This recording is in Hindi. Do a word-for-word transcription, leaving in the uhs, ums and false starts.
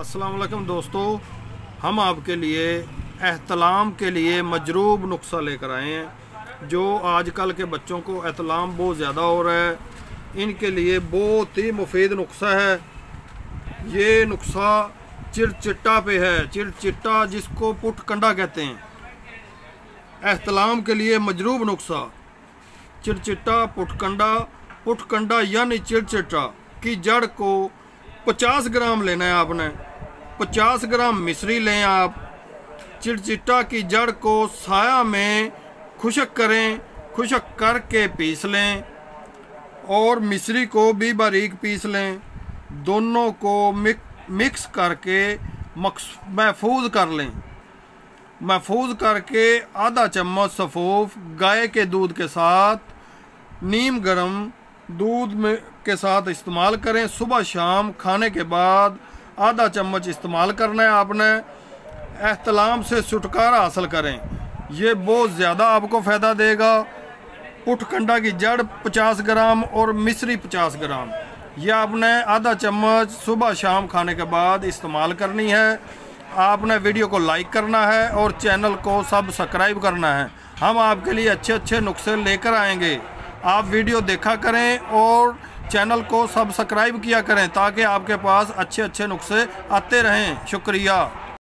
अस्सलाम वालेकुम दोस्तों, हम आपके लिए एहतलाम के लिए मजरूब नुस्खा लेकर आए हैं। जो आजकल के बच्चों को एहतलाम बहुत ज़्यादा हो रहा है, इनके लिए बहुत ही मुफीद नुस्खा है। ये नुस्खा चिड़चिट्टा पे है, चिड़चिट्टा जिसको पुटकंडा कहते हैं। एहतलाम के लिए मजरूब नुस्खा चिड़चिट्टा पुटकंडा। पुटकंडा यानी चिड़चिट्टा की जड़ को पचास ग्राम लेना है आपने। पचास ग्राम मिश्री लें आप। चिड़चिट्टा की जड़ को साया में खुशक करें, खुशक करके पीस लें और मिश्री को भी बारीक पीस लें। दोनों को मिक्स करके महफूज कर लें। महफूज करके आधा चम्मच सफ़ूफ गाय के दूध के साथ नीम गर्म दूध में के साथ इस्तेमाल करें। सुबह शाम खाने के बाद आधा चम्मच इस्तेमाल करना है आपने। एहतलाम से छुटकारा हासिल करें, ये बहुत ज़्यादा आपको फ़ायदा देगा। पुटकंडा की जड़ पचास ग्राम और मिश्री पचास ग्राम, यह आपने आधा चम्मच सुबह शाम खाने के बाद इस्तेमाल करनी है। आपने वीडियो को लाइक करना है और चैनल को सब्सक्राइब करना है। हम आपके लिए अच्छे अच्छे नुस्खे लेकर आएंगे। आप वीडियो देखा करें और चैनल को सब्सक्राइब किया करें ताकि आपके पास अच्छे अच्छे नुस्खे आते रहें। शुक्रिया।